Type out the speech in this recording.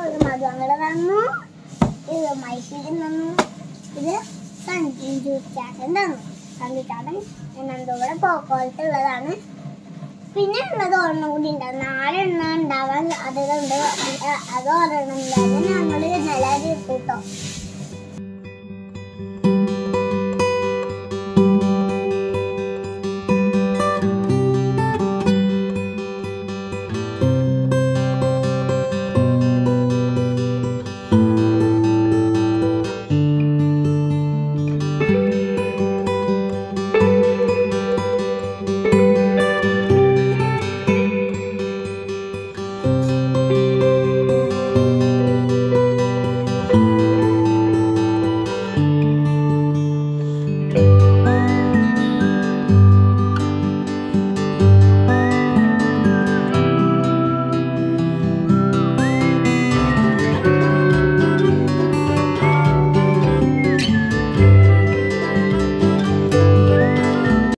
ഇത് മധുവങ്ങള് തന്നു, ഇത് മൈസൂരിൽ തന്നു, ഇത് സഞ്ജുചാട്ടൻ തന്നു. സഞ്ജുചാട്ടൻ എന്നെന്തോ കൂടെ പോക്കോളത്തുള്ളതാണ്. പിന്നെ ഉള്ളത് ഒരെണ്ണം കൂടി ഉണ്ടാവും, 4 എണ്ണം ഉണ്ടാവാൻ അതുകൊണ്ട് അത് ഒരെണ്ണം ഉണ്ടാവും. ഞങ്ങള് നിലവിൽ ഇട്ടു കേട്ടോ.